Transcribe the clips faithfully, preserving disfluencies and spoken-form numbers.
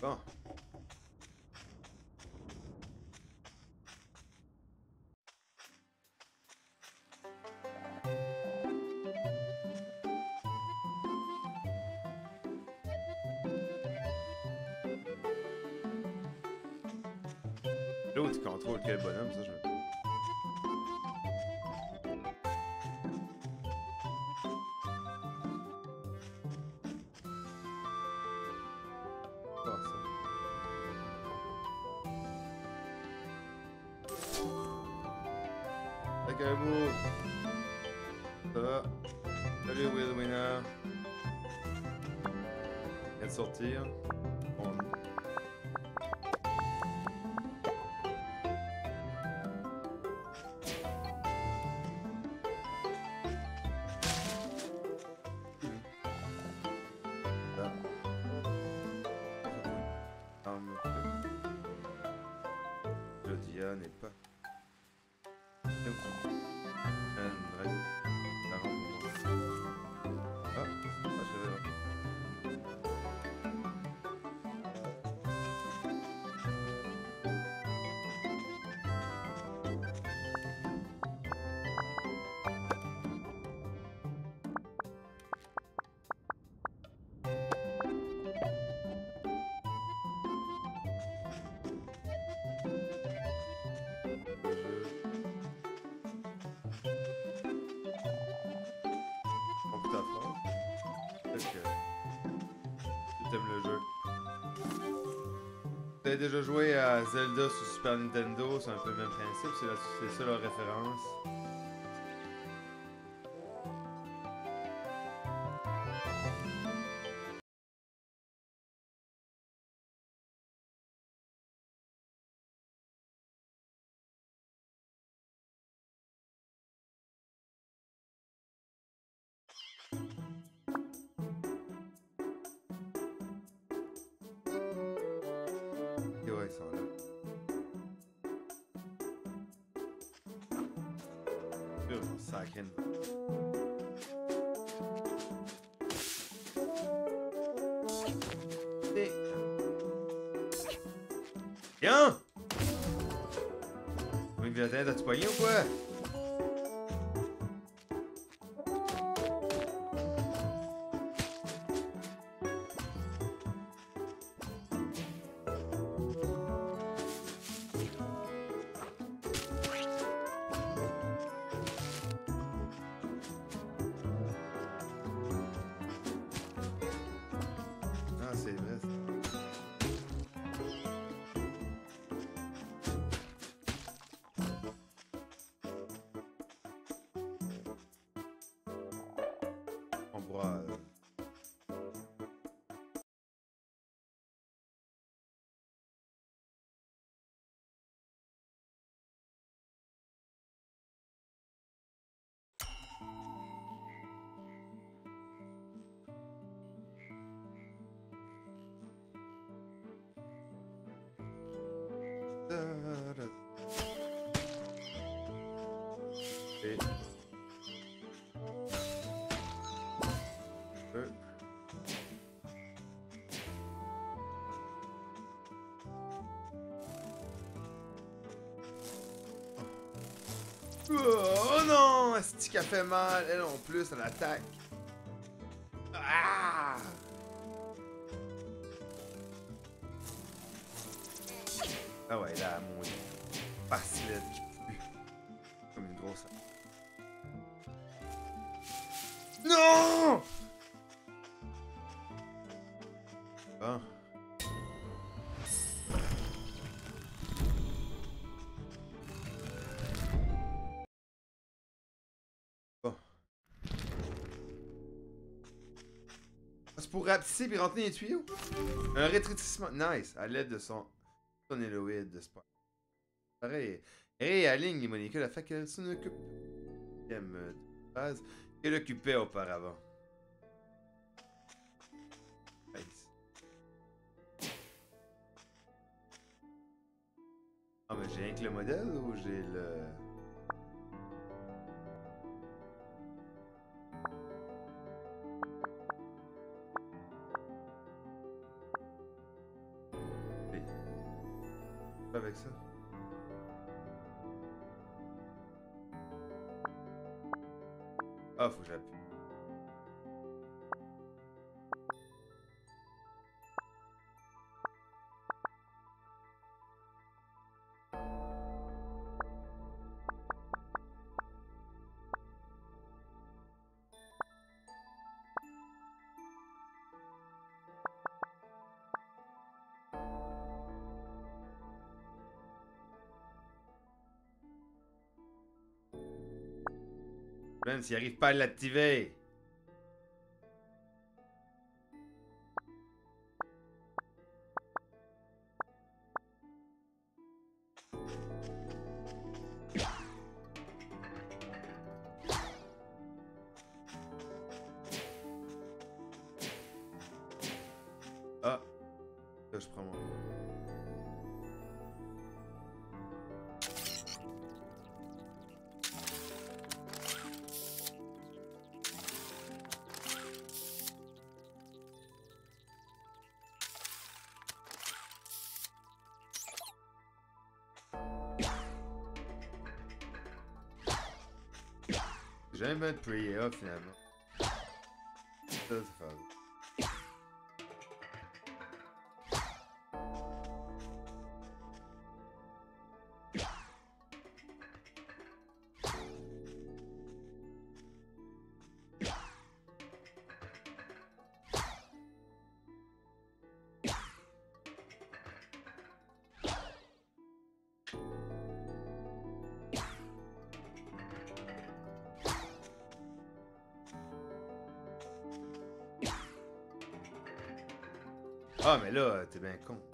Bon. L'autre qui contrôle quel bonhomme, ça je me... Pas ça. Fait qu'un bout. Ça va. Salut Will Winner. Il vient de sortir. Bon. Claudia n'est pas. Ah, ah, je l'avais là. Beaucoup d'affaires. Peut-être que tu aimes le jeu. Vous avez déjà joué à Zelda sur Super Nintendo, c'est un peu le même principe, c'est la- c'est ça leur référence. Et ouais, ils sont là. Pur, sacré. Tiens! Oui, Vilatin, t'as-tu pogné ou quoi? Ah, c'est vrai, ça. On pourra... euh, Et... Euh... Oh non! Est-ce qu'elle fait mal? Elle en plus, elle attaque. Ah! Ah ouais, là, mon facilite qui pue. Comme une grosse... Non! Bon. Bon. C'est pour rapetisser puis rentrer les tuyaux? Un rétrécissement. Nice. À l'aide de son sonéloïde de sport. Pareil. Et aligne les molécules afin qu'elles se n'occupent de phase qu'elle occupait auparavant. Nice. Ah, mais j'ai rien que le modèle ou j'ai le. avec ça. Ah, faut que j'appuie. Man, s'il arrive pas à l'activer. Ah, là je prends mon... J'ai jamais besoin de prier off finalement. Ça, c'est fort. Ah, mais là, t'es bien con.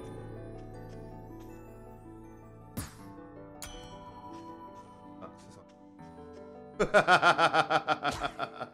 Ah, c'est ça.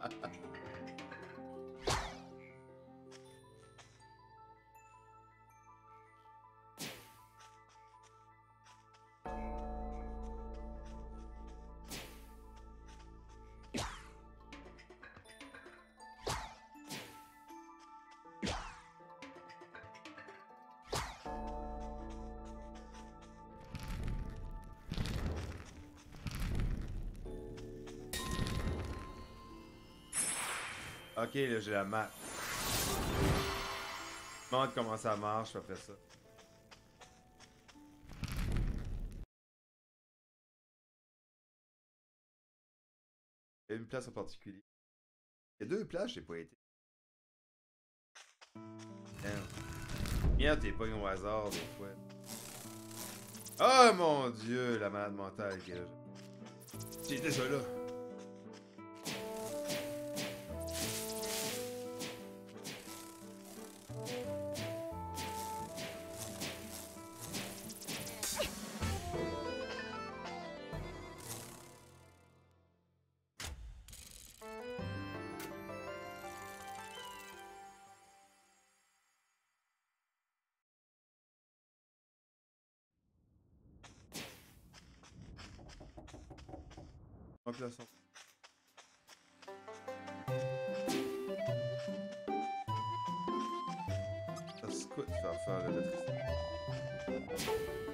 Ok, là, j'ai la map. Je me demande comment ça marche après ça. Il y a une place en particulier. Il y a deux places, j'ai pas été. Merde. Merde, t'es pas au hasard des fois. Oh mon dieu, la malade mentale que j'ai. J'étais déjà là. Remplaçant. Ça se coûte faire faire l'électricité.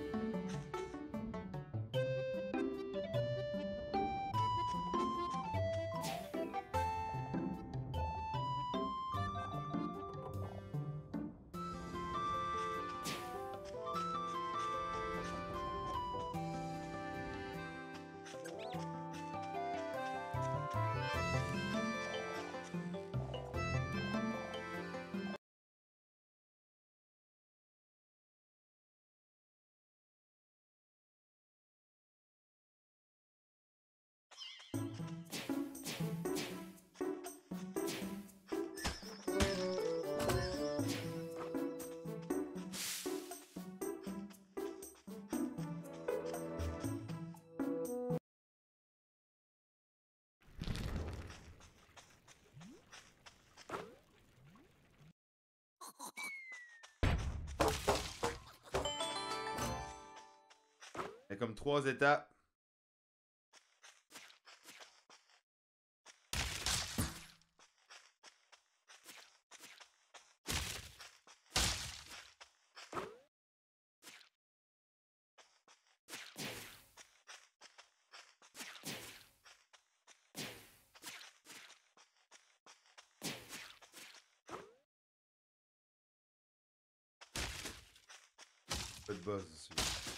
Il y a comme trois étapes. Pas de boss dessus.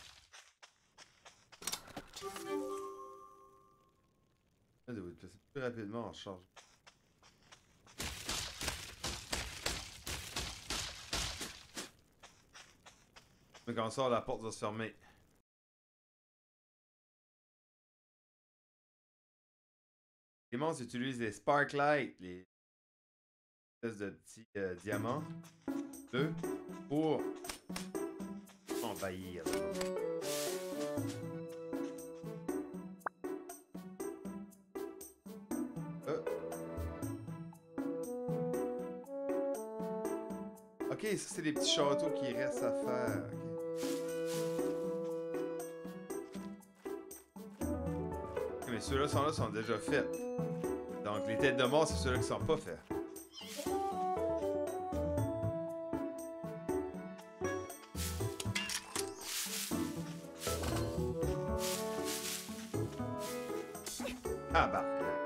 Ah, de vous déplacer plus rapidement en charge. Mais quand on sort, la porte va se fermer. Les monstres utilisent les Sparklight, les espèces de petits euh, diamants bleus, pour envahir. Euh. Ok, ça c'est des petits châteaux qui restent à faire. Okay. Mais ceux-là sont là sont déjà faits. Donc les têtes de mort, c'est ceux-là qui sont pas faits. Ah bah.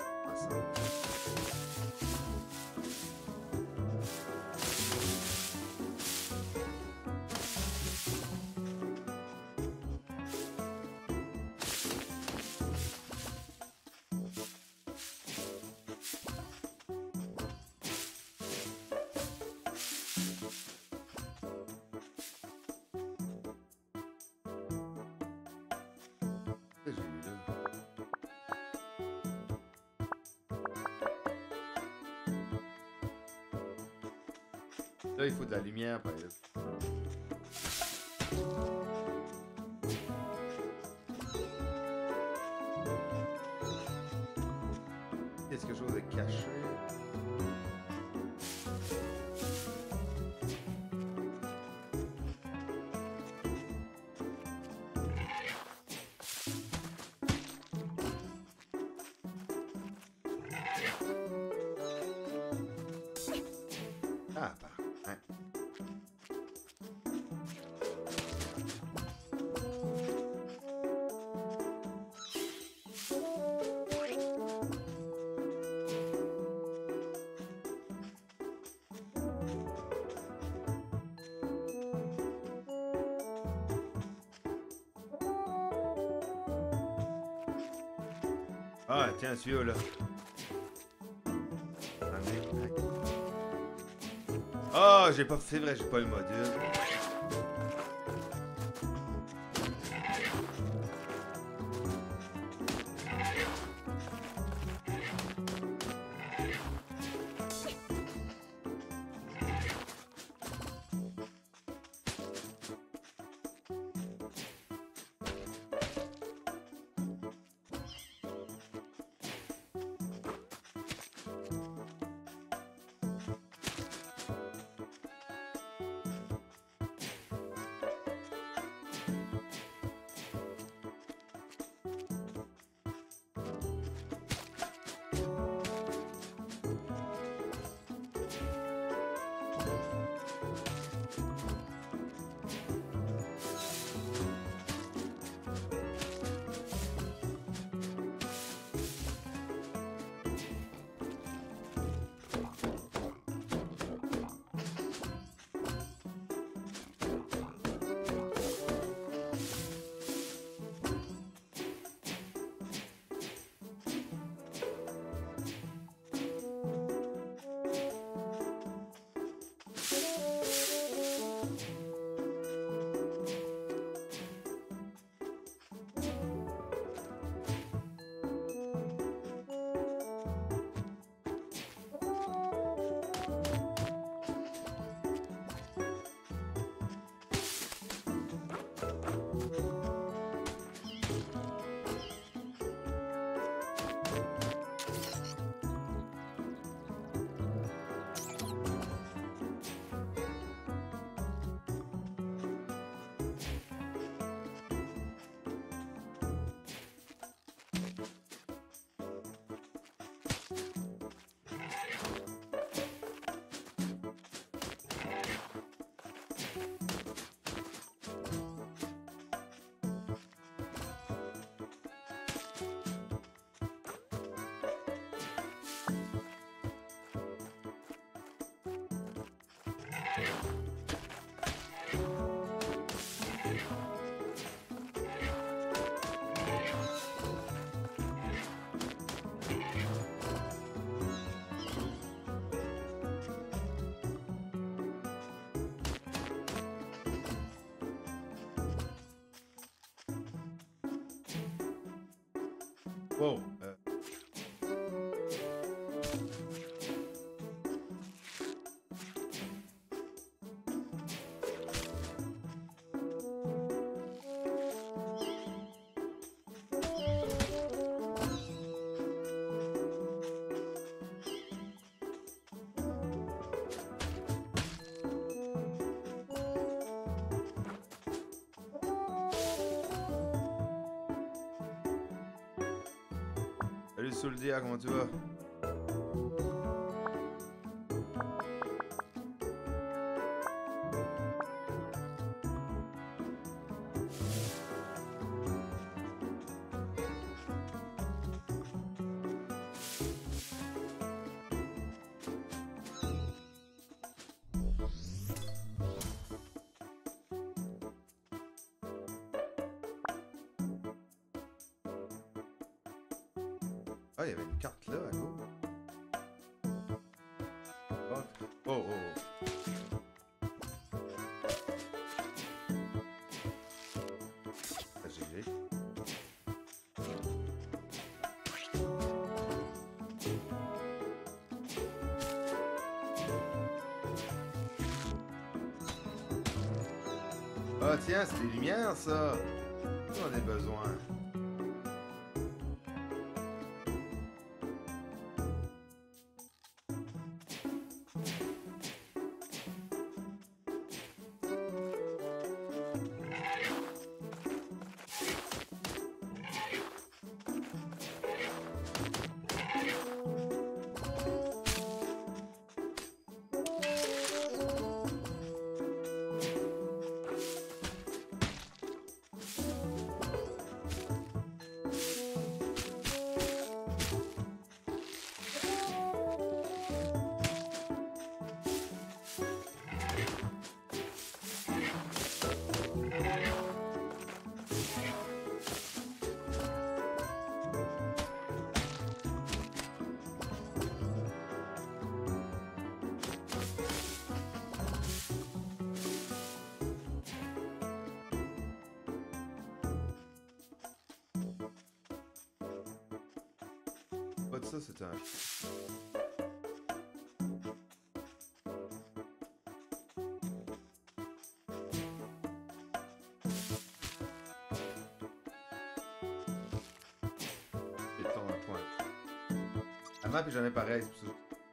Là, il faut de la lumière, par exemple. Est-ce que quelque chose de caché? Ah, bah. Hein. Ah, tiens, un tuyau là. Ah, oh, j'ai pas. C'est vrai, j'ai pas le module. Wow. Euh... Salut Soldia, comment tu vas? Ah, il y avait une carte là, à gauche. Oh, oh, oh. Ah, G G. Ah, tiens, c'est des lumières, ça. On en a besoin. Pas de ça, c'est un... La map est jamais pareille, c'est pour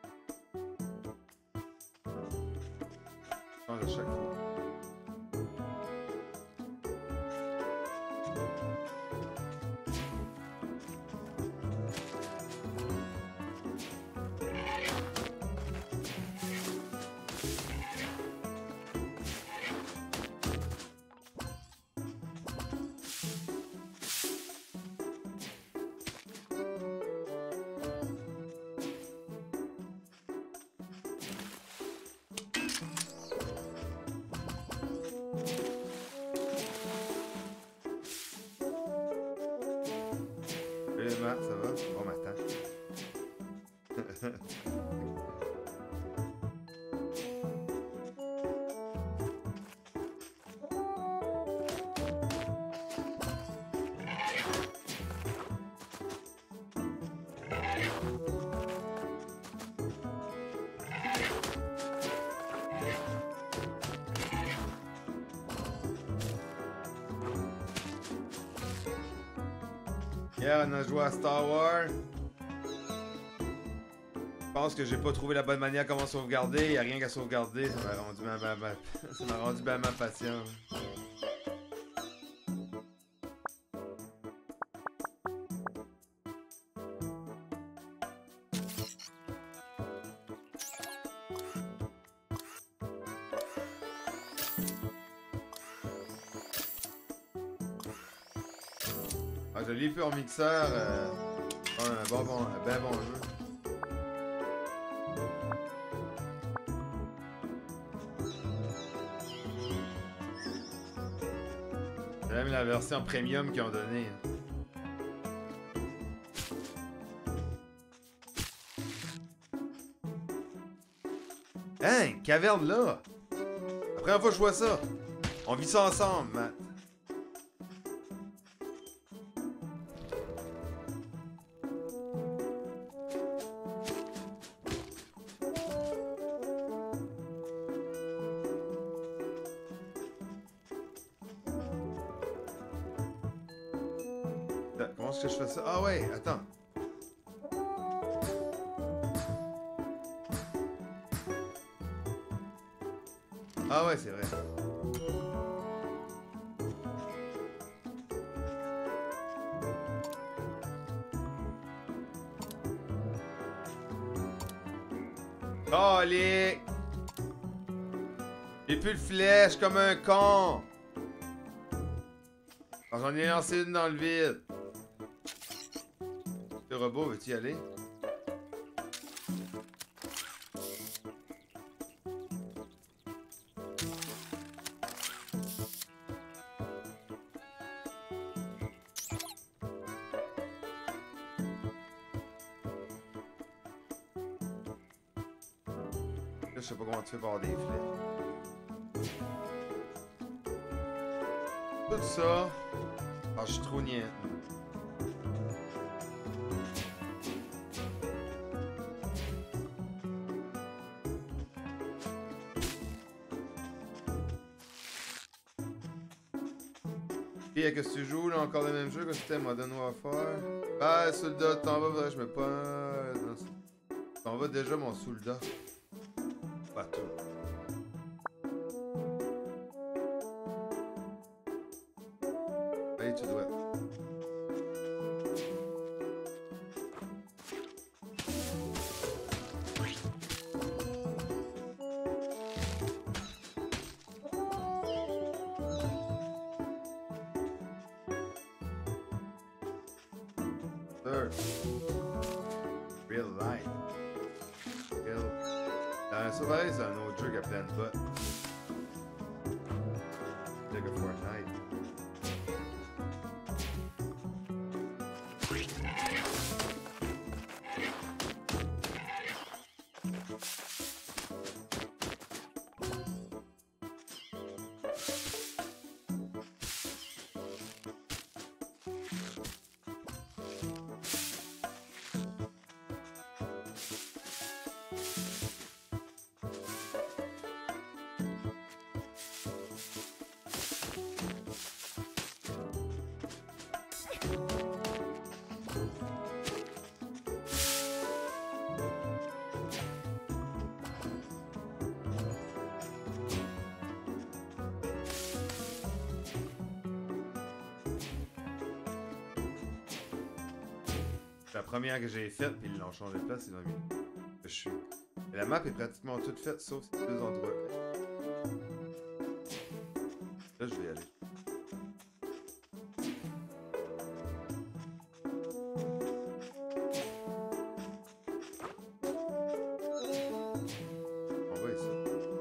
ça. Je change à chaque fois. Salut Matt, ça va? Bon matin. Hier, on a joué à Star Wars. Je pense que j'ai pas trouvé la bonne manière comment sauvegarder. Il n'y a rien qu'à sauvegarder. Ça m'a rendu ma, ma, ma... Ça m'a rendu ben ma patience. Ah, je l'ai plus en mixeur. Euh... Un bon, bon, un ben bon jeu. J'ai même la version premium qu'ils ont donnée. Hein, caverne là! La première fois que je vois ça. On vit ça ensemble, Matt. pense que je fais ça. Ah ouais, attends. Ah ouais, c'est vrai. Calique! J'ai plus de flèche comme un con! J'en ai lancé une dans le vide. Le robot, veux-tu y aller? Là, je sais pas comment tu fais pour avoir des flèches. Tout ça. Ah, je suis trop niais. Et qu'est-ce que tu joues là? Encore le même jeu que c'était Modern Warfare? Ah, soldat, t'en vas, faudrait que je me pas. T'en vas déjà, mon soldat. Pas tout. Allez, tu dois. Real life. Real. Dans ça, pareil, c'est un autre jeu qui a plein de bots. C'est que Fortnite. La première que j'ai faite, puis ils l'ont changé de place, ils ont mis que je suis. Et la map est pratiquement toute faite, sauf ces deux endroits. Là, je vais y aller. On va ici.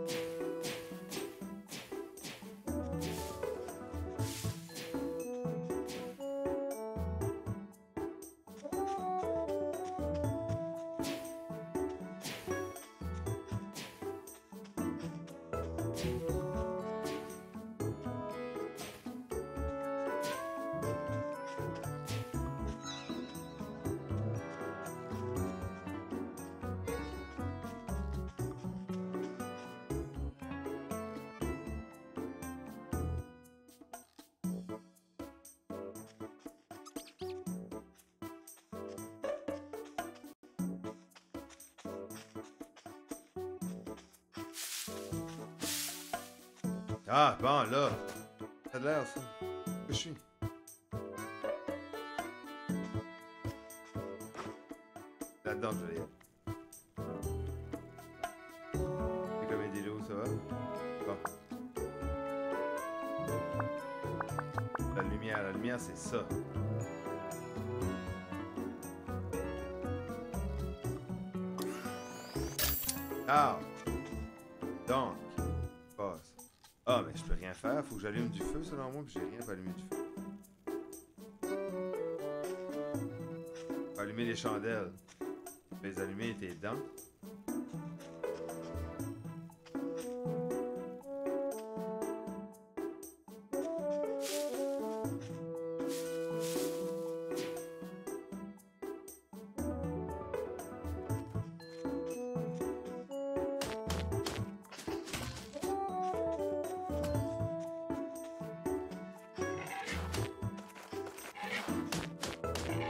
Ah, bon, là. Ça a de l'air, ça. Où je suis? Là-dedans, je vais y aller. C'est comme des loups, ça va? Bon. La lumière, la lumière, c'est ça. Ah! Donc, passe. Ah, mais je peux rien faire, faut que j'allume du feu selon moi, puis j'ai rien pour allumer du feu. Faut allumer les chandelles. Je vais les allumer tes dents.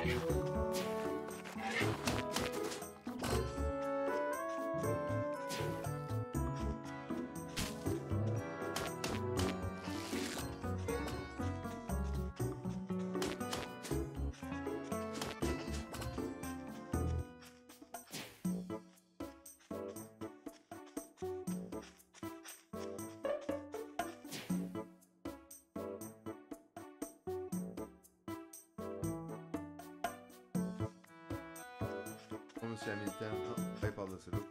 Monsieur Hamilton. Non, pas par de solo.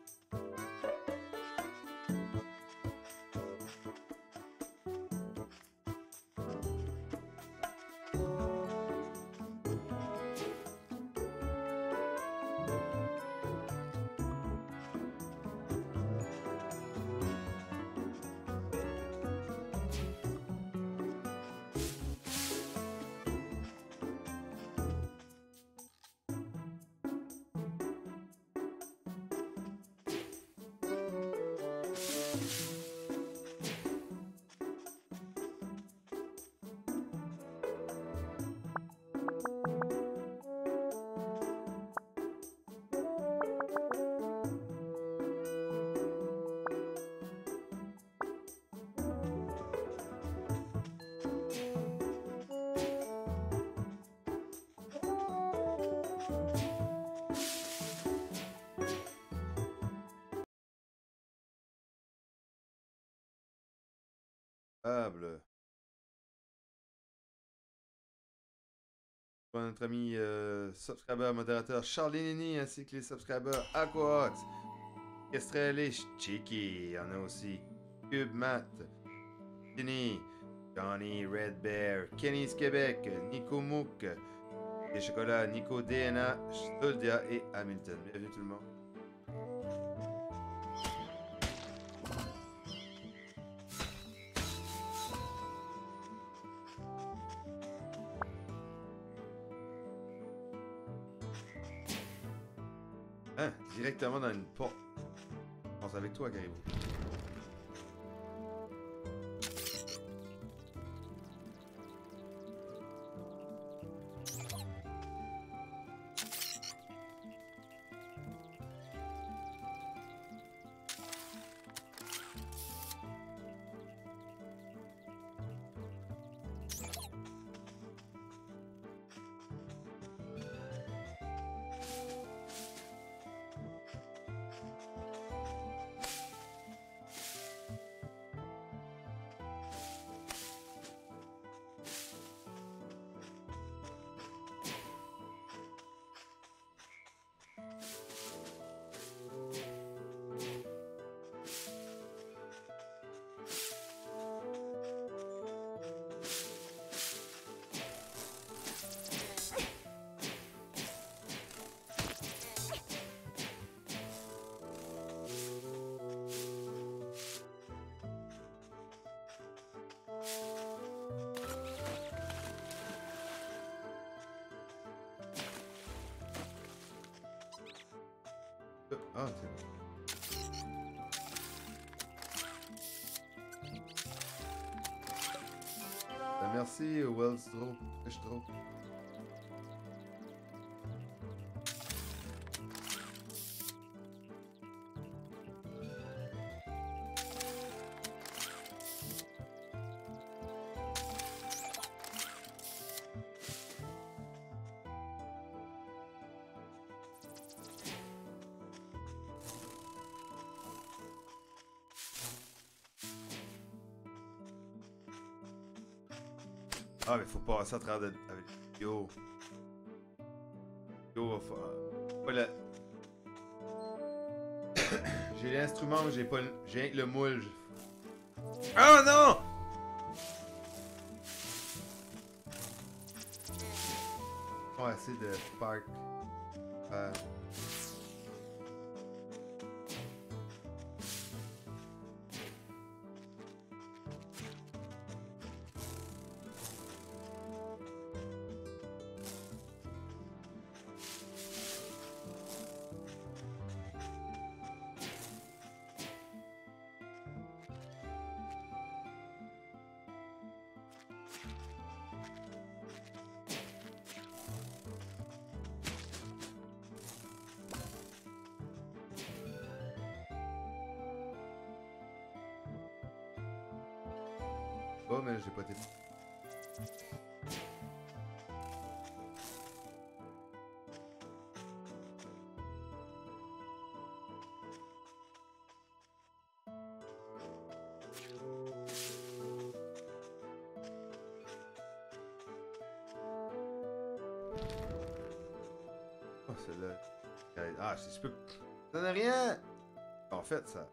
Bleu. Pour notre ami euh, subscriber modérateur Charlie Nini ainsi que les subscribers Aquax, Estrelli, Cheeky, il y en a aussi. Cube Matt, Jenny, Johnny Red Bear, Kenny's Québec, Nico Mouk, Les Chocolats, Nico D N A, Stoldia et Hamilton. Bienvenue tout le monde. Hein, directement dans une porte. Je pense avec toi, Caribou. Ah, c'est bon. Ben, merci, Wellstro. Wellstro. Ah, mais faut passer à travers de... avec... Yo. Yo, faut... Pas la... J'ai l'instrument, mais j'ai pas le... J'ai rien que le moule. Oh non! On va essayer de park. Euh... pas, mais j'ai pas été. Oh, c'est là. Ah, je peux. Ça donne rien! En fait, ça.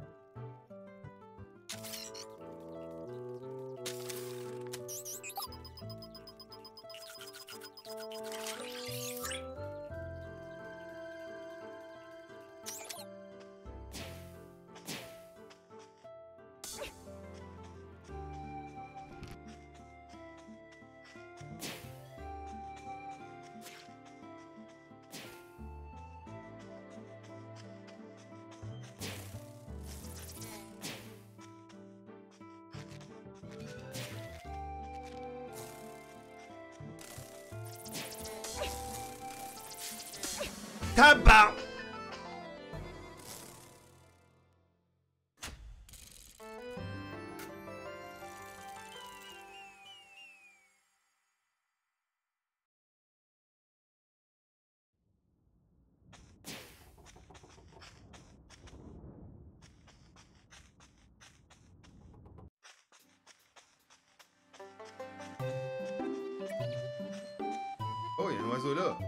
Tabac! Oh, il y a un oiseau là.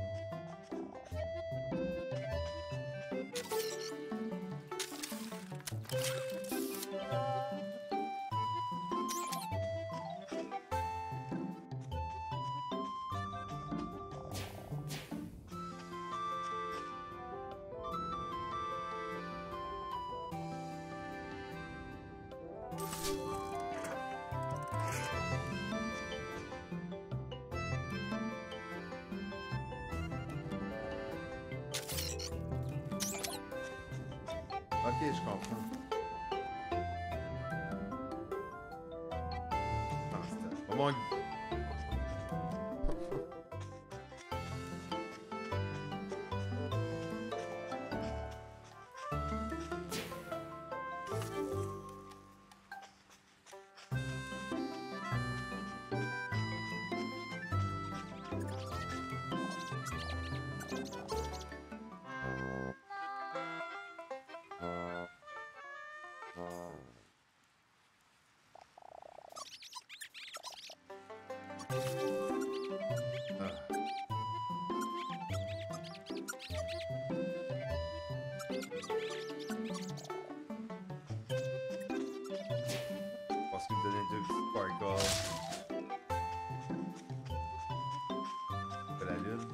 Ok, je comprends. Ah, c'était vraiment... Je pense qu'il me donnait deux petits sparkles. De la lune.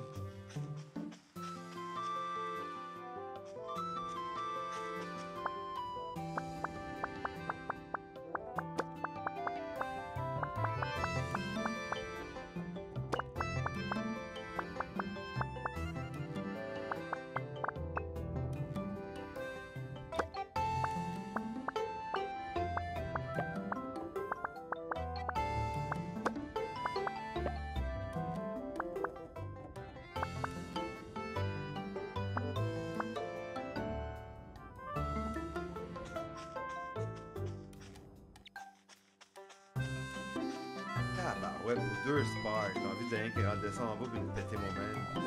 Ah bah ouais, pour deux sparks, j'ai envie de rien qui redescend en bas puis de péter mon man.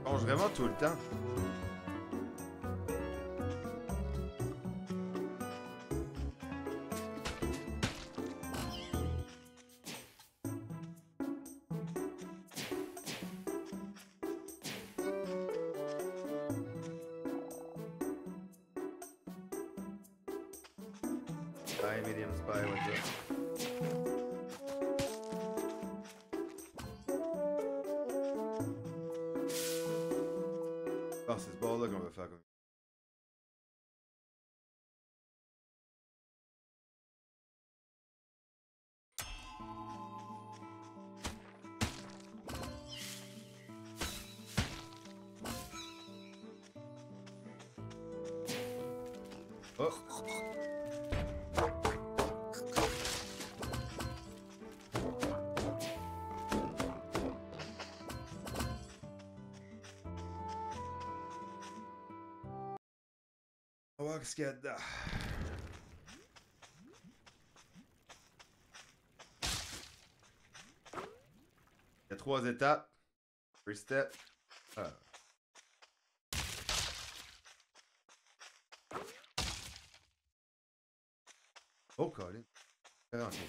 Mange vraiment tout le temps. Bye, mediums. Bye, what's up? Ah, c'est ce bord-là qu'on va faire comme. Oh! On va voir ce qu'il y a dedans. Il y a trois étapes. First step. Ah. Oh, Colin. Ah, ok.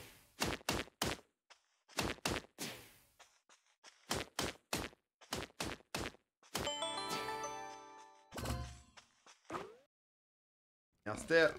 Un step.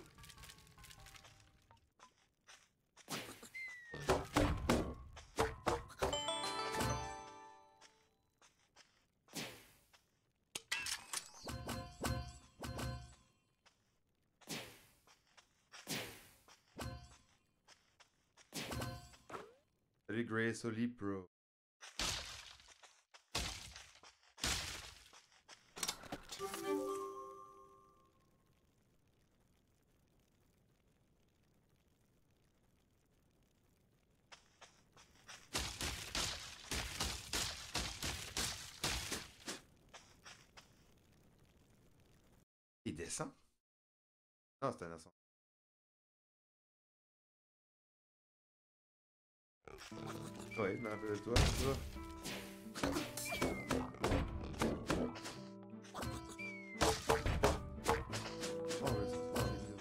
Salut Grace Oli Pro. Il descend? Non, c'est un ascenseur. Ouais, je me rappelle de toi, ça. Oh, ouais, ça se passe bien.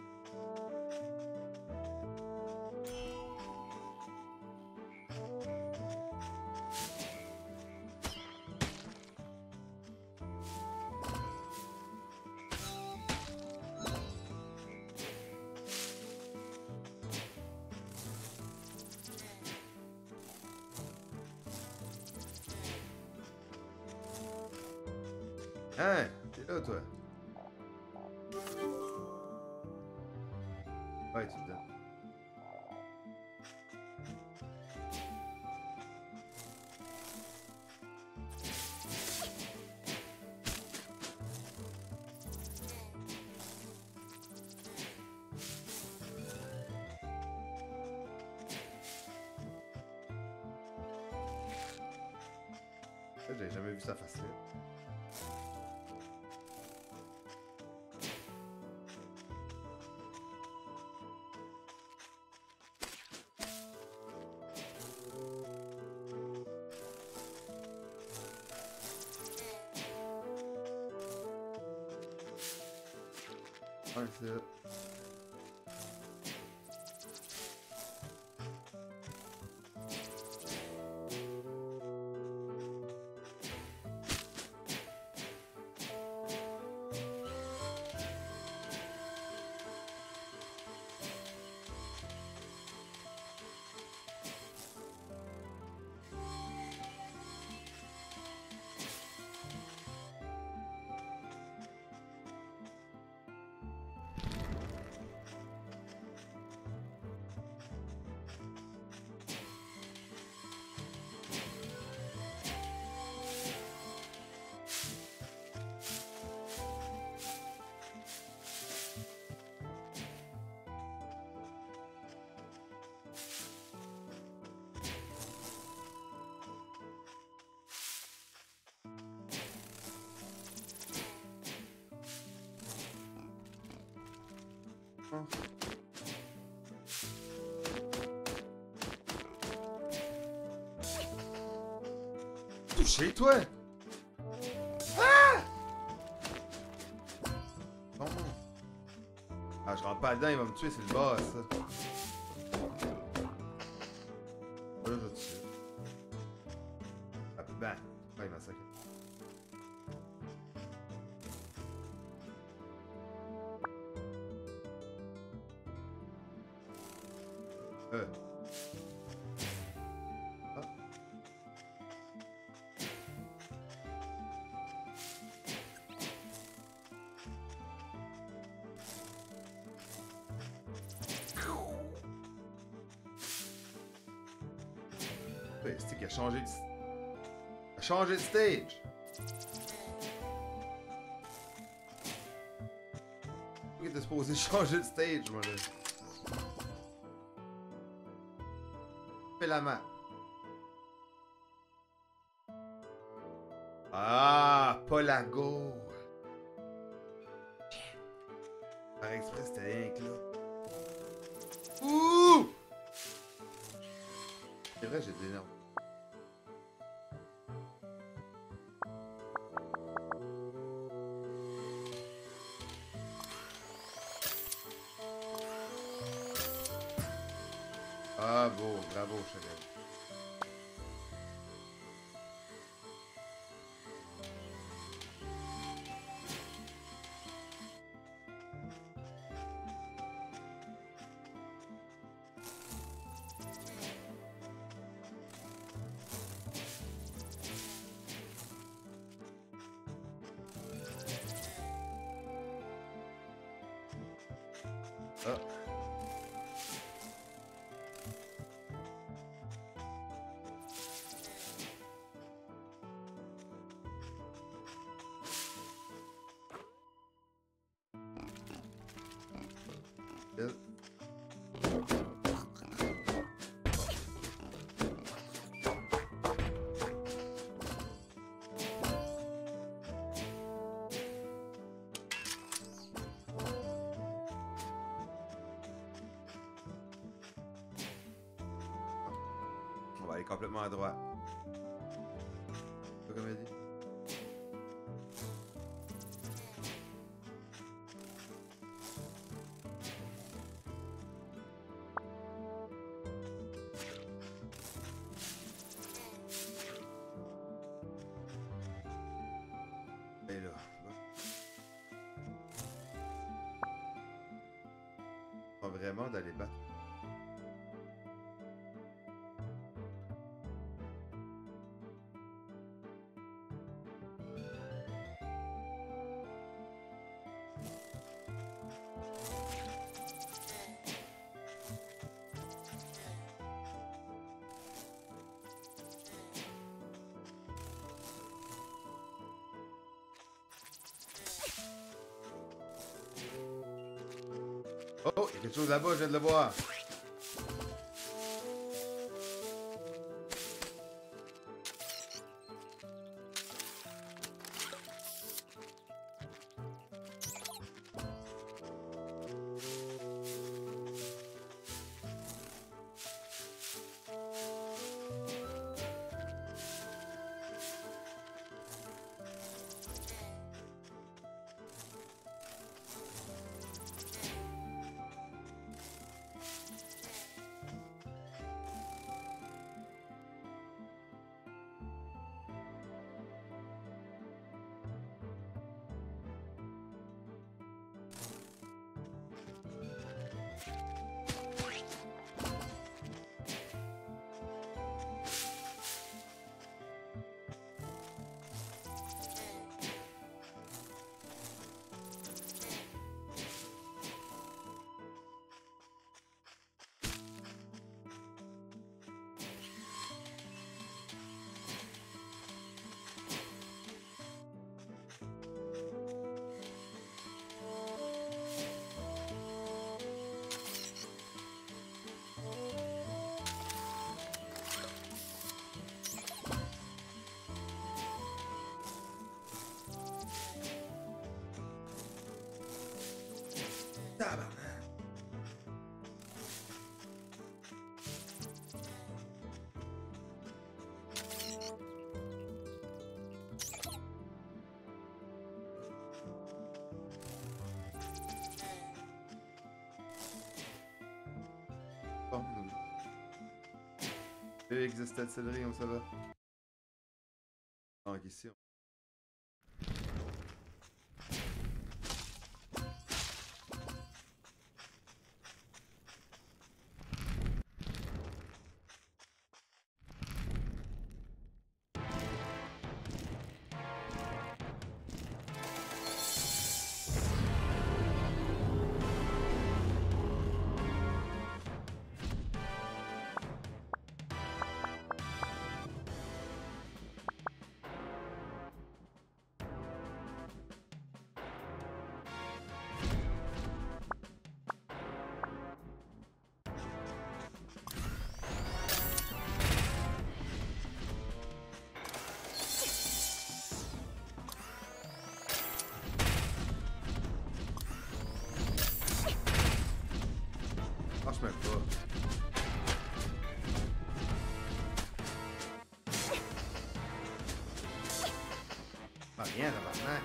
Hein? T'es là, toi? Ouais, tu te donnes. J'ai jamais vu ça facile. Ouais, c'est ça. Hein? Touché, toi! je rentre pas dedans, il va me tuer, c'est le boss, ça. Là, je vais tuer. Ah, ben, ouais, il m'a sacré. Euh. Ah. Ouais, c'est qui a changé de... a changé de stage. Pourquoi t'es supposé changer de stage, moi, là? Fais la main. Ah, pas la go. Par express, c'était rien que là. Ouh! C'est vrai, j'ai de l'énergie. Ah, beau, bravo, Chagall. Ah. Yes. On va aller complètement à droite. C'est comme elle dit. Et là, bon. Pas vraiment d'aller battre. Oh, il y a quelque chose là-bas, je viens de le voir. Tabarnak. Il existe de céleri, comme ça va. Donc ici, on... marche même pas. Ah, rien, tabarnak.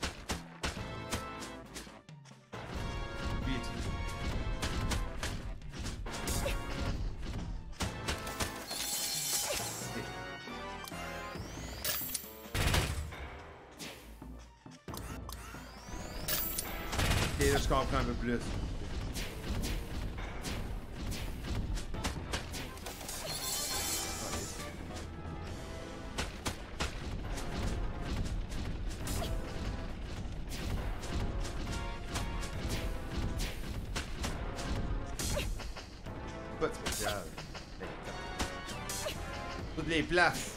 Vite. Ok, là, je comprends un peu plus. Pas de spécial. Toutes les places.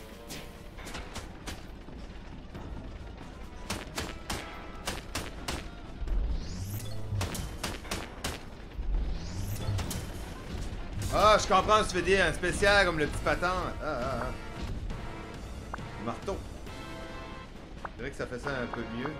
Ah, je comprends, tu fais dire un spécial comme le petit patent. Ah, ah, ah. Le marteau. C'est vrai que ça fait ça un peu mieux.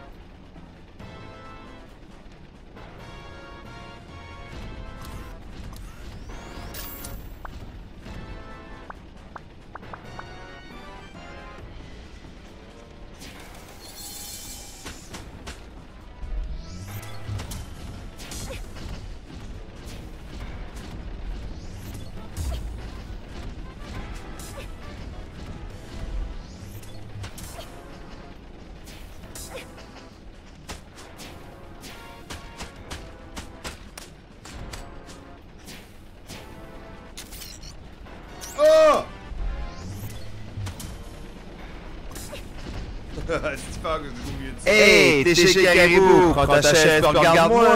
Oh! Si tu parles que je joue mieux de ça. Hey, t'es chez Caribou, prends ta chaise, puis regarde-moi.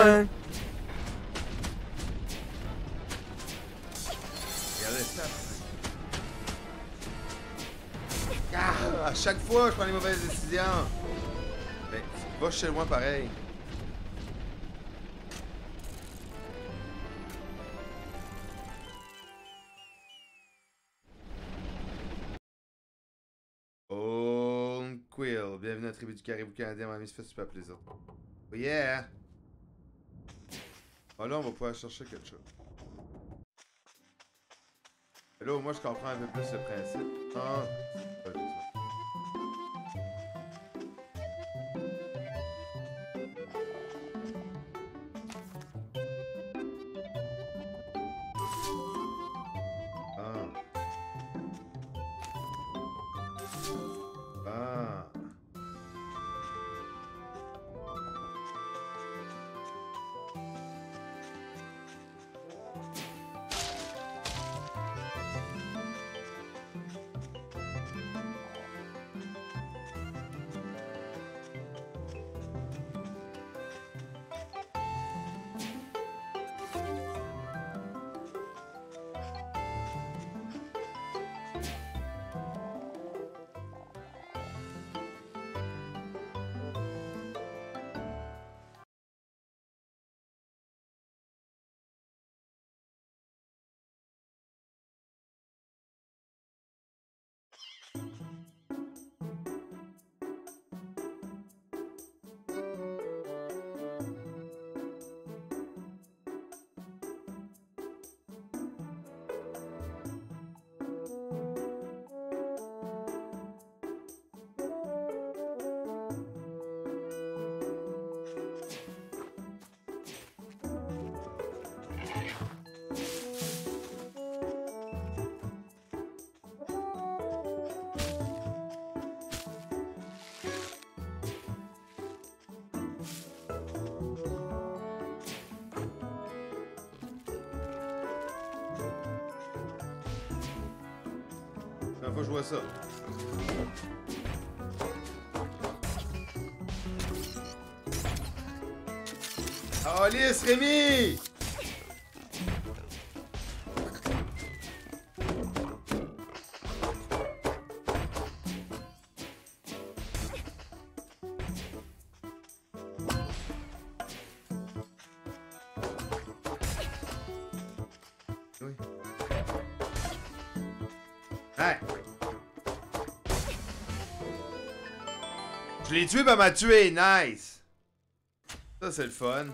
Regardez ça. Ah, à chaque fois, je prends les mauvaises décisions. Ben, va chez moi pareil. Old Quill, bienvenue à la tribu du Caribou canadien, mon ami, ça fait super plaisir. Oh yeah! Oh là, on va pouvoir chercher quelque chose. Et là, moi, je comprends un peu plus le principe. Ah, c'est pas juste ça. Ah. La fois que je vois ça. Oh, lisse, Rémi! Oui. Ouais. Je l'ai tué, bah m'a tué, nice! Ça, c'est le fun.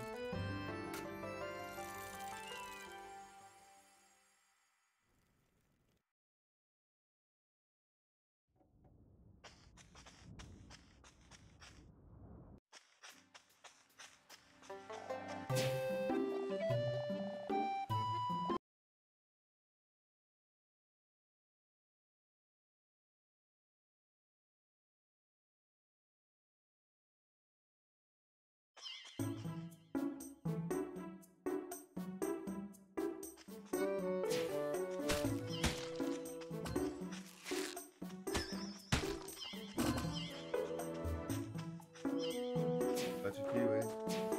Pas tout pied, ouais.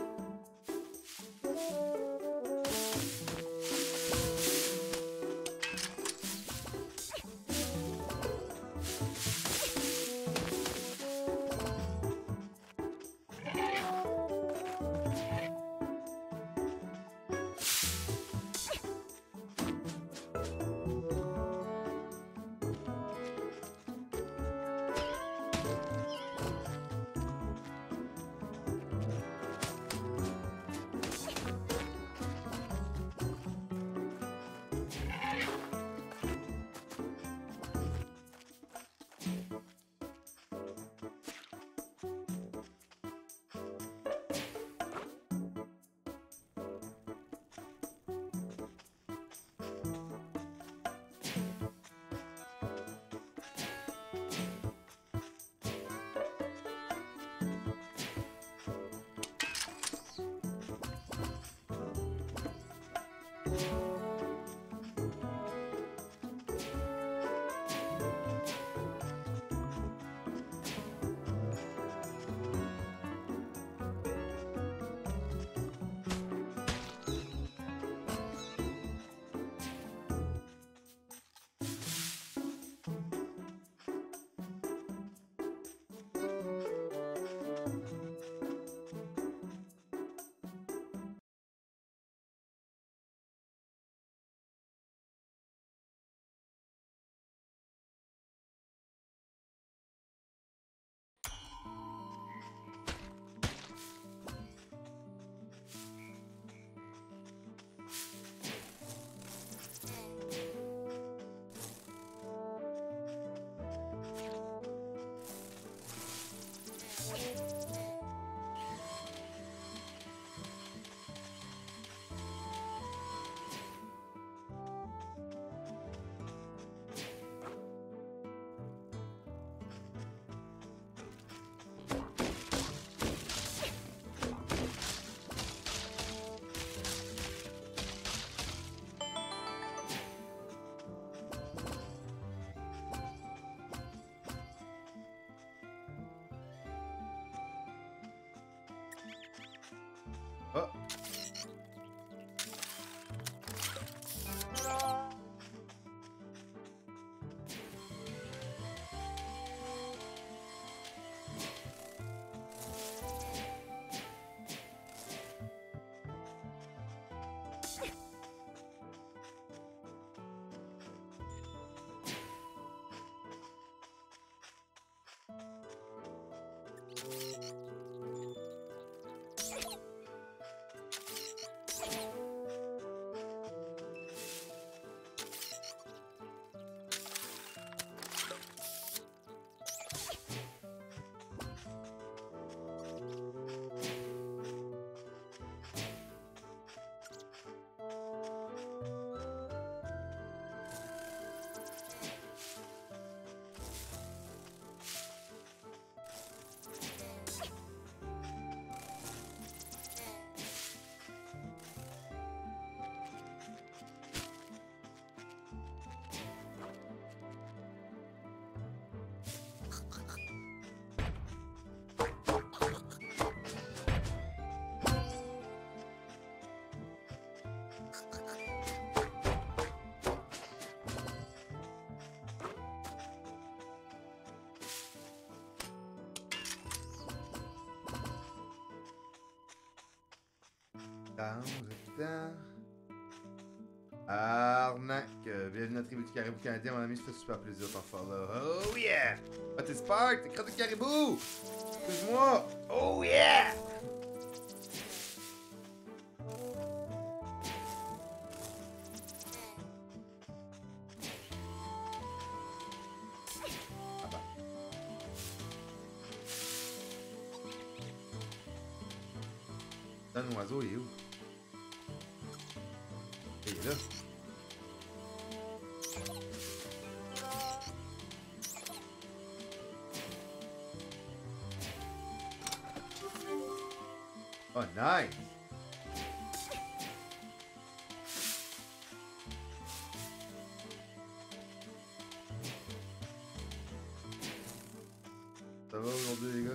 Oh. temps. Arnaque. Bienvenue à la tribu du caribou canadien, mon ami, ça fait super plaisir de t'en faire là. Oh yeah! Ah, t'es Spark, t'es crotte de caribou! Excuse-moi! Oh yeah! Ah bah. Un oiseau, il est où? Il est là. Oh, nice! Ça va aujourd'hui, les gars?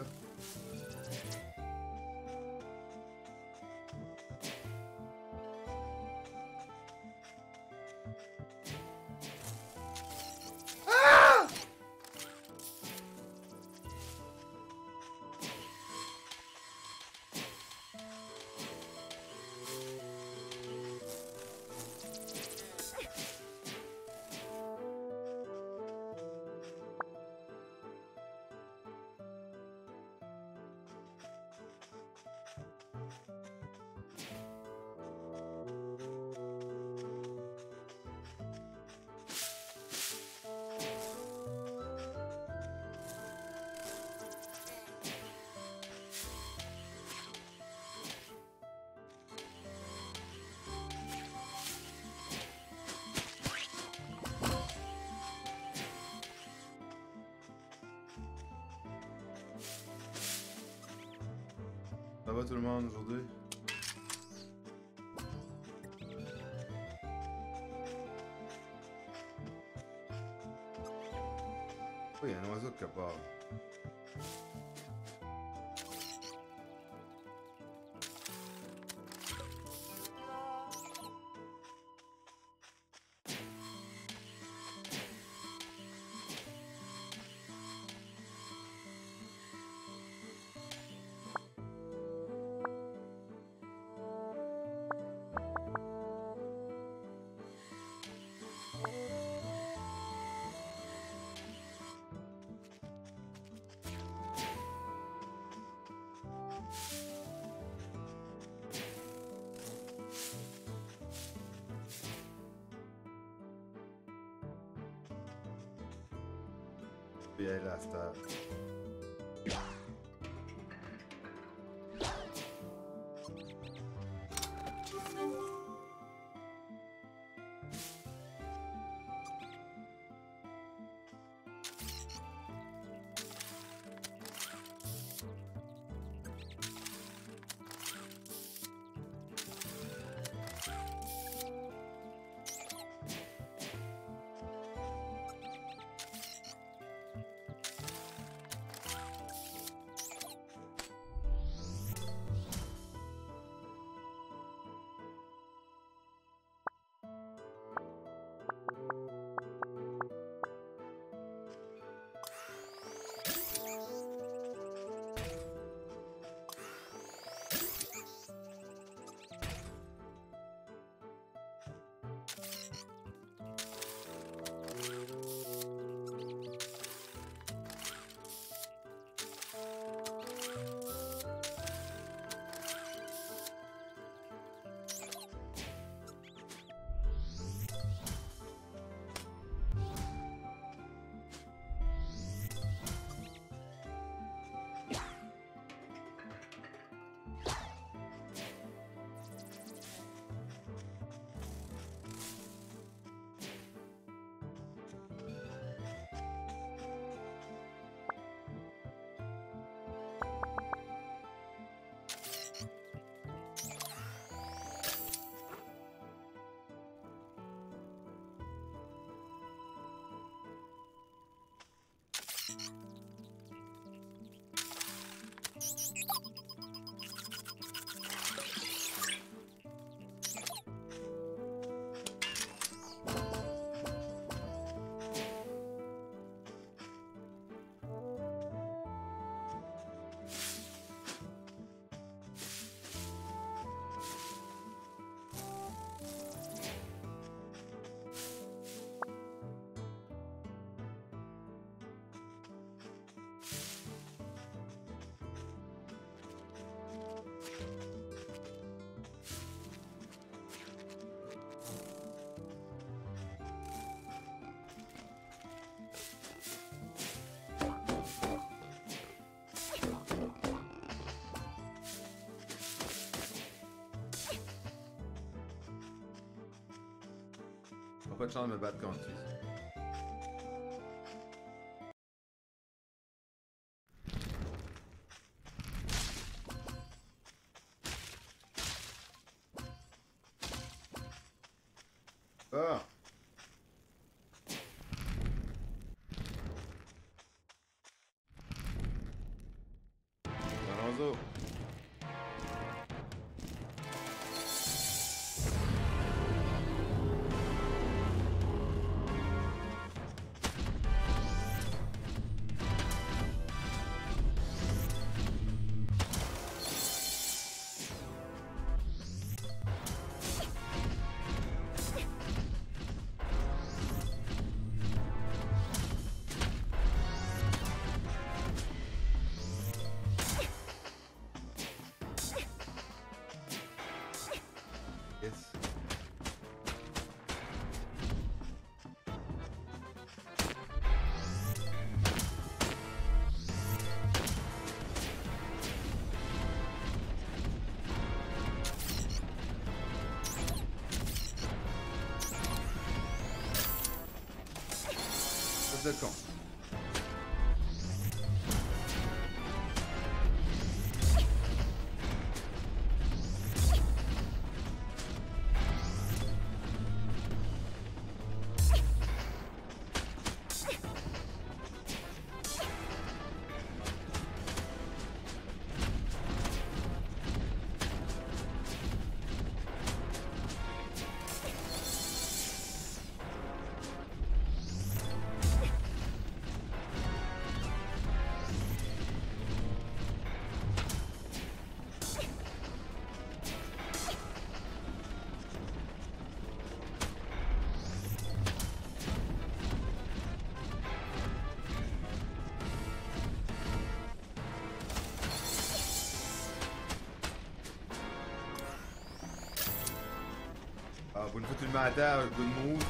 Ça va tout le monde aujourd'hui? Oh, il y a un oiseau qui part. Je vais y aller à cette heure. J'ai pas de chance de me battre contre lui. Ah! Allons-y. Yes. Ça de con. Ah, pour une fois, tu le mets à terre, un coup de move.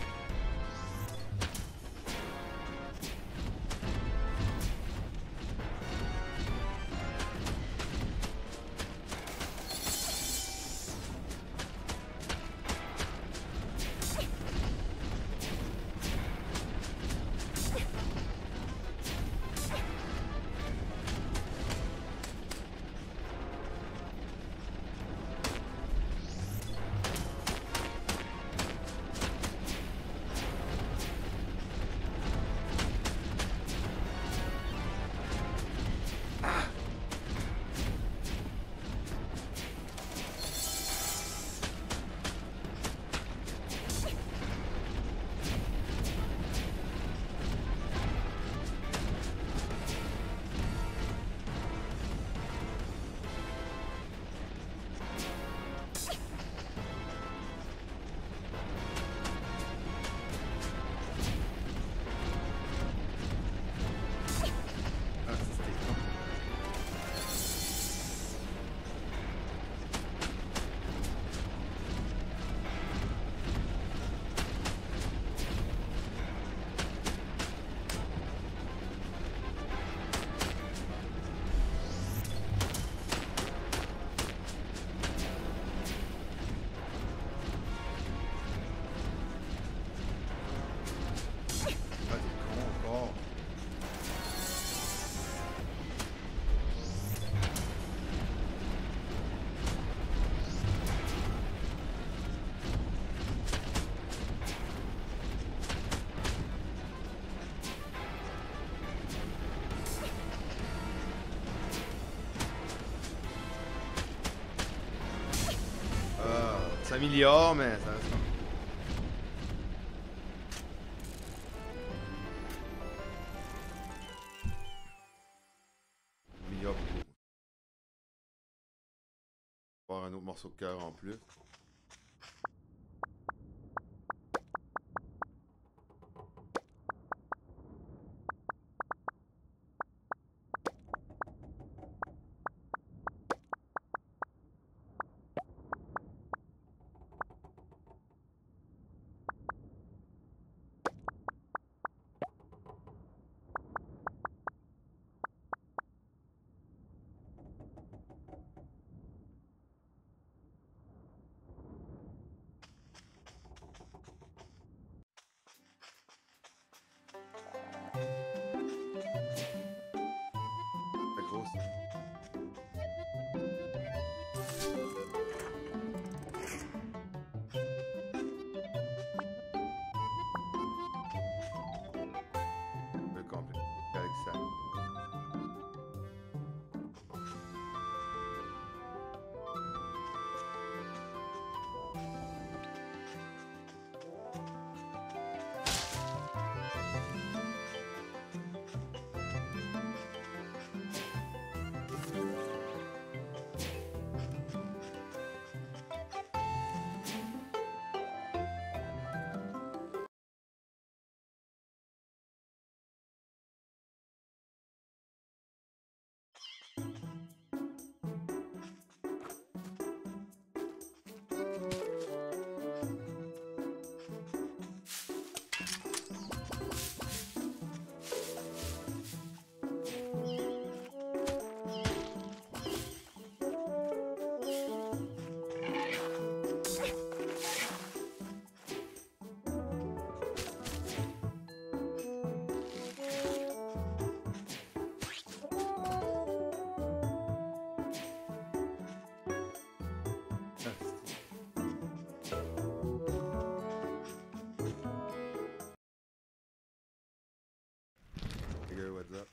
Ça s'améliore, mais ça reste pas. Améliore beaucoup. On va avoir un autre morceau de cœur en plus. Tiger, what's up?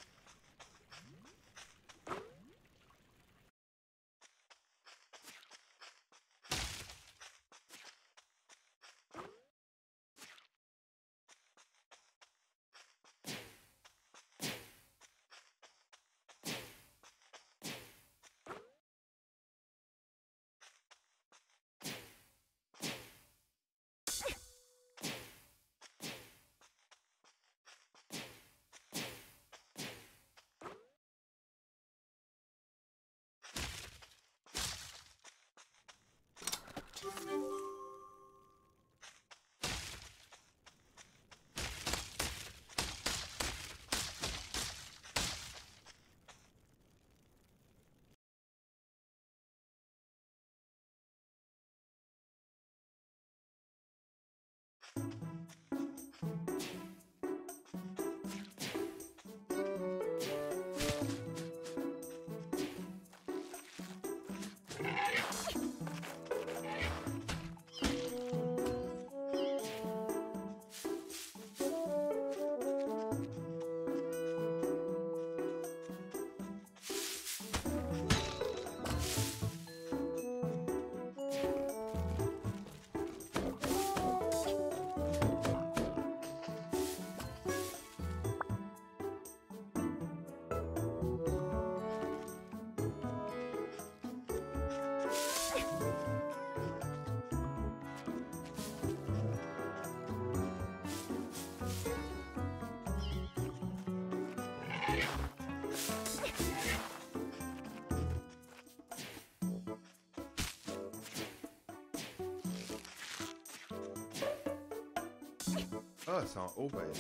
Ah, c'est en haut, ben.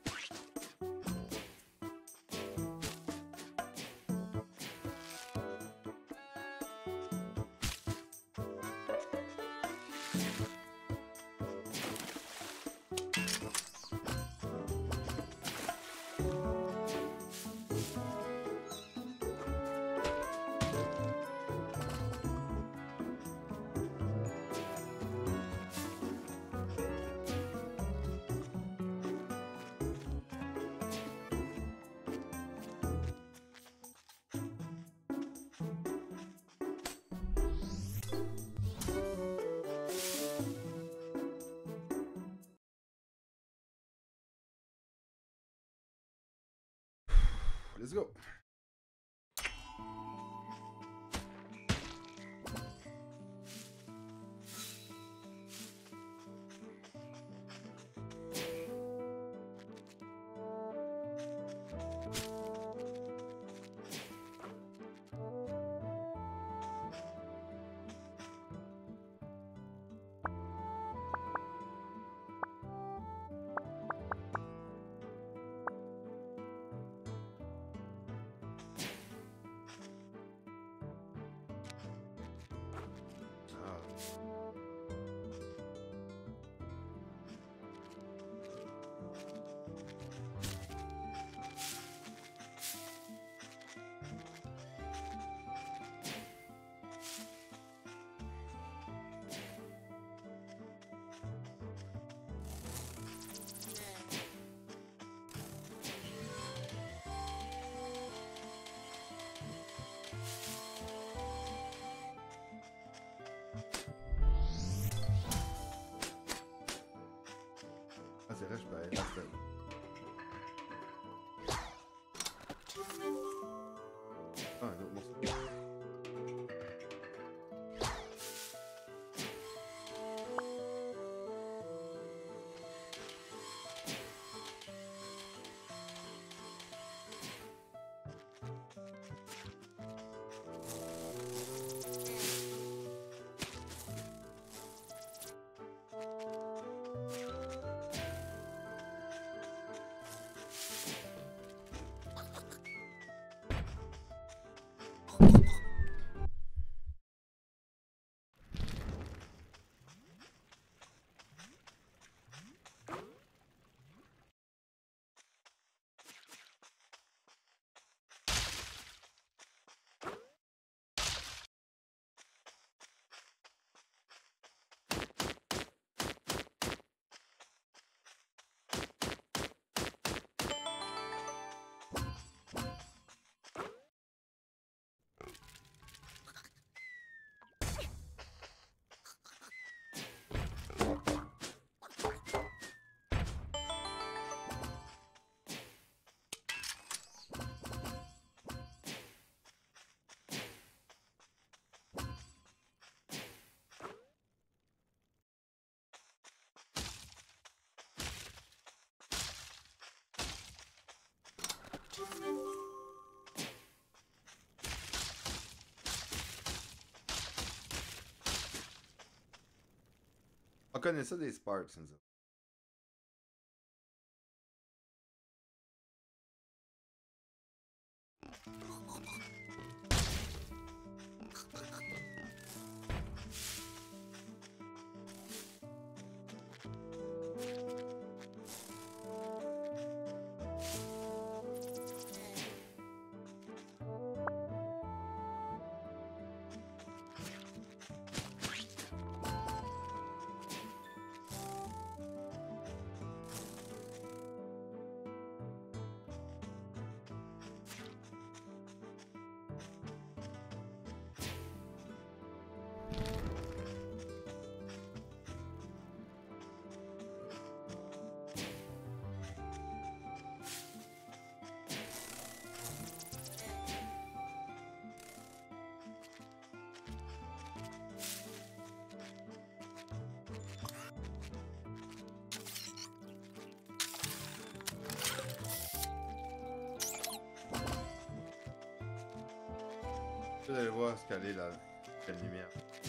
Let's go. Ah, c'est vrai, je peux aller là. Ah, un autre morceau. connaît ça des Sparks, nous autres. Je vais aller voir ce qu'elle est là. Quelle lumière.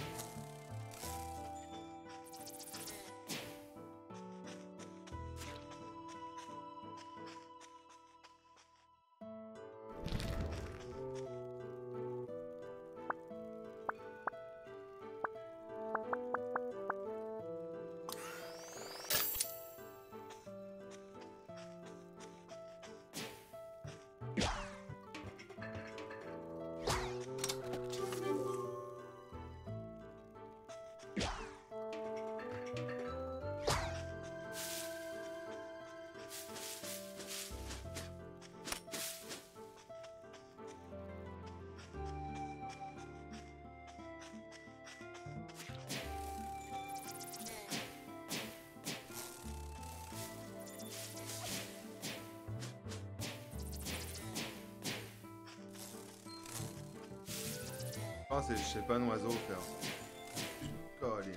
Je pense que je sais pas un oiseau faire. Colin.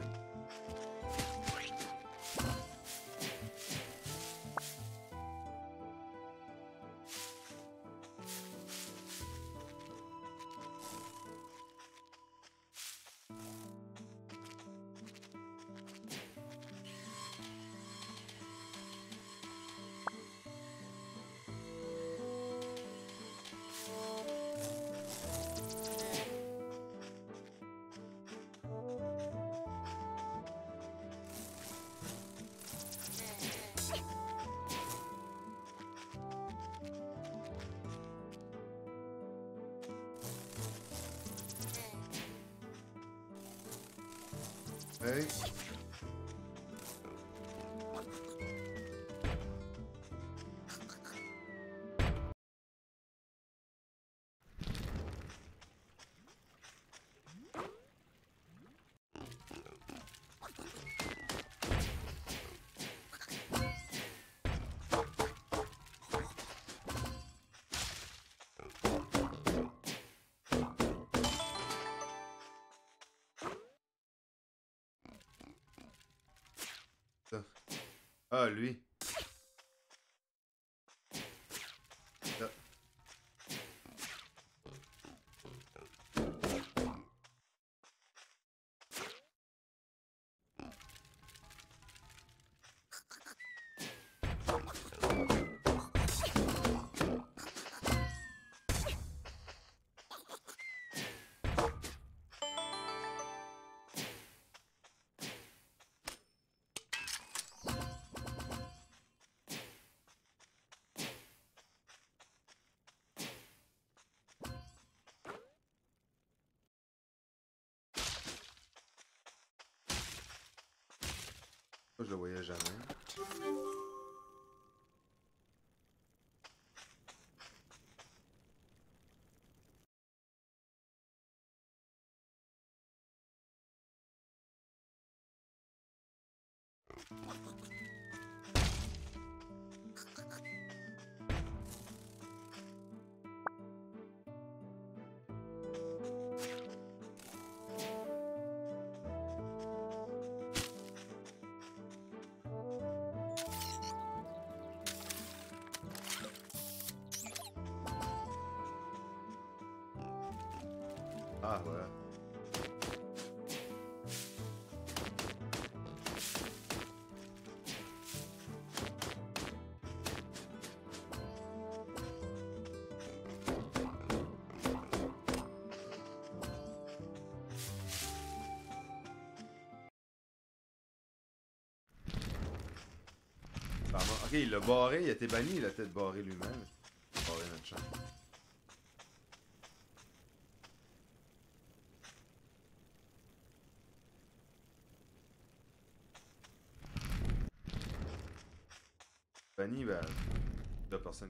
Hey. Ah, lui. Là. Je le voyais jamais. Ah, voilà. il l'a barré, il a été banni, il a peut-être barré lui-même. Il a barré notre champ. Banni, ben. La personne.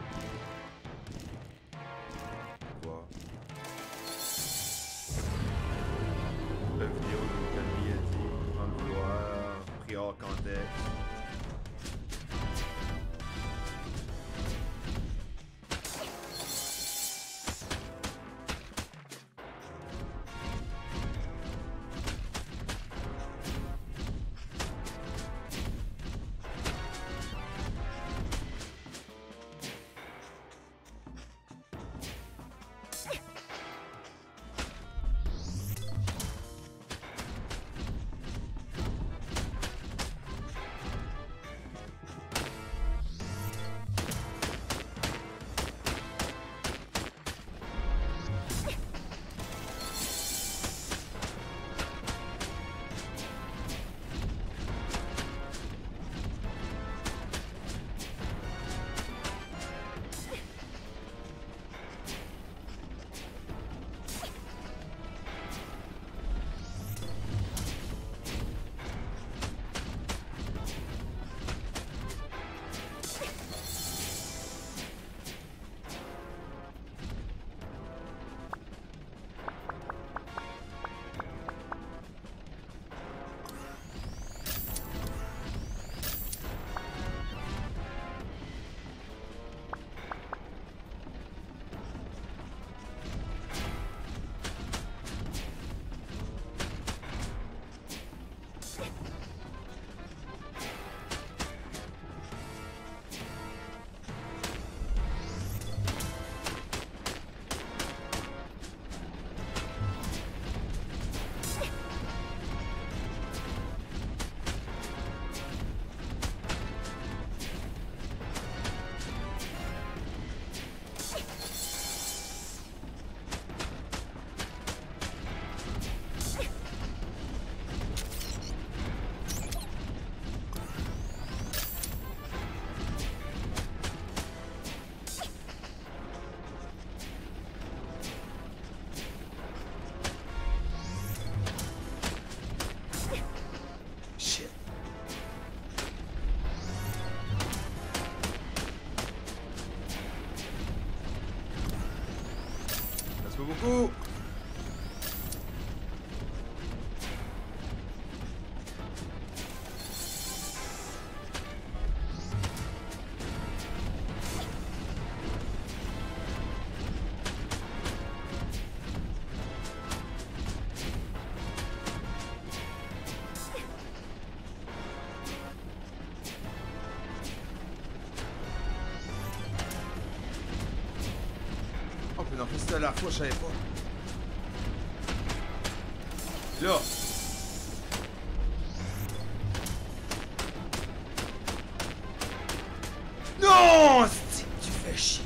Quoi? La vidéo de Calviati, en vouloir, pris hors contexte. Beaucoup. Oh, puis non, c'était à la fois, je savais pas. Là. Non! C'est que tu fais chier.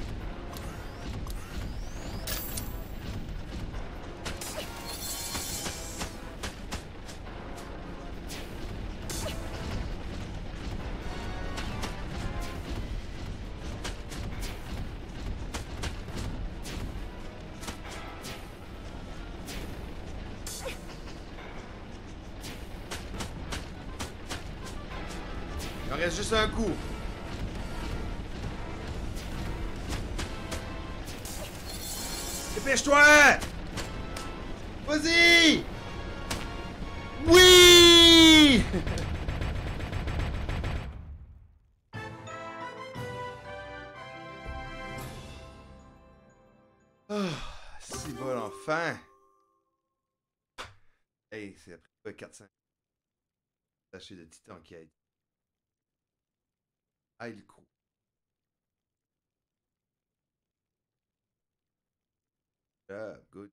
Il en reste juste un coup. Dépêche-toi! Vas-y! Oui! Oh, si bol enfin! Hey, c'est après quatre cents sachets de titan qui a été. Ah, il court. Ah, good.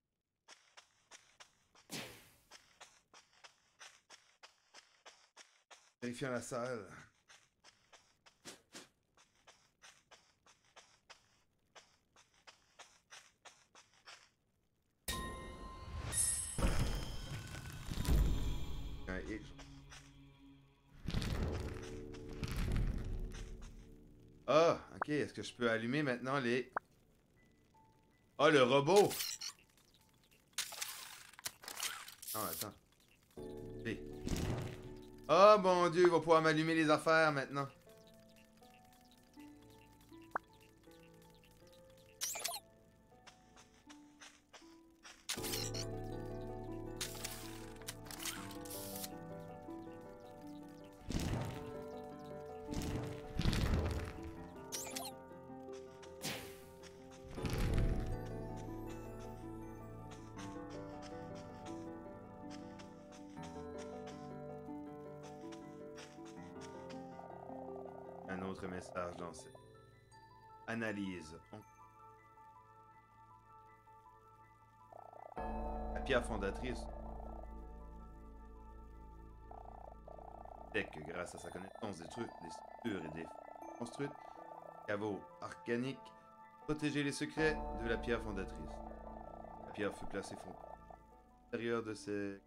Vérifions la salle. Un X. Ah, ok. Est-ce que je peux allumer maintenant les... Ah, le robot! Non, attends. B. Oh mon Dieu, il va pouvoir m'allumer les affaires maintenant. Un autre message dans cette analyse. La pierre fondatrice. Dès que grâce à sa connaissance des trucs, des structures et des construites, caveau arcanique, protéger les secrets de la pierre fondatrice. La pierre fut placée fond à l'intérieur de ces...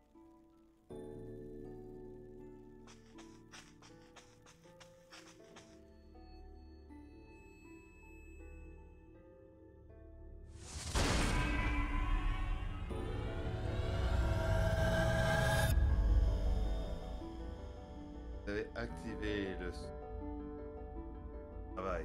Vous avez activé le travail.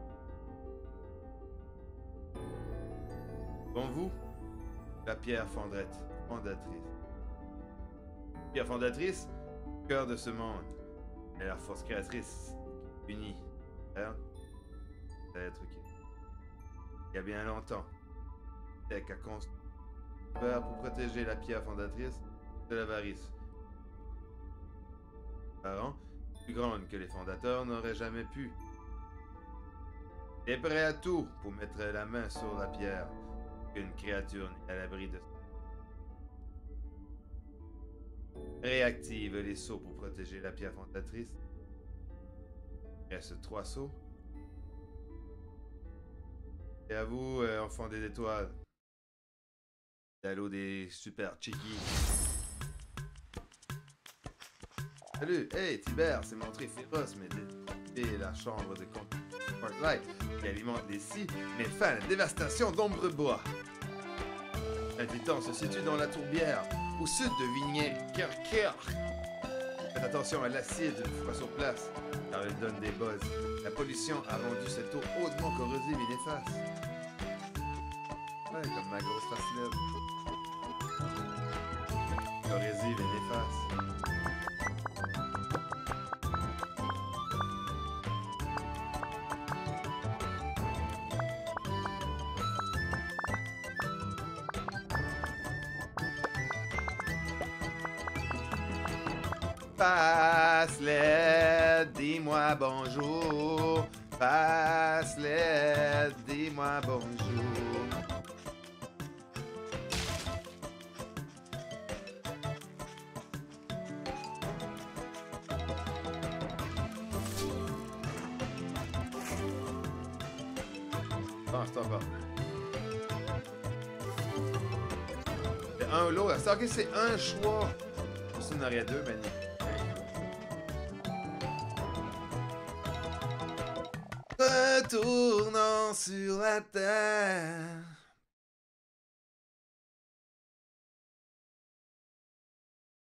Bon vous, la pierre fondatrice. fondatrice. Pierre fondatrice, cœur de ce monde, est la force créatrice unie. Hein? Être qui, il y a bien longtemps, Tech a construit pour protéger la pierre fondatrice de l'avarice. Parents, plus grande que les fondateurs n'auraient jamais pu. Et prêt à tout pour mettre la main sur la pierre, qu'une créature n'est à l'abri de. Réactive les sceaux pour protéger la pierre fondatrice. Il reste trois sceaux. Et à vous, euh, enfants des étoiles. Allô des super cheeky. Salut, hey Tibère, c'est montré féroce, mais c'est la chambre de Fortlight qui alimente les scies, mais fin la dévastation d'Ombrebois. Un titan se situe dans la tourbière, au sud de Vigné-Kerker. Faites attention à l'acide une fois sur place, car elle donne des buzz. La pollution a rendu cette eau hautement corrosive et néfaste. Ouais, comme ma grosse facilette. Corrosive et néfaste. Passe-les, dis-moi bonjour. Passe-les, dis-moi bonjour. Non, c'est encore. C'est un ou l'autre. C'est ok, c'est un choix. Ça, il y en aurait deux, mais. Retournant sur la terre.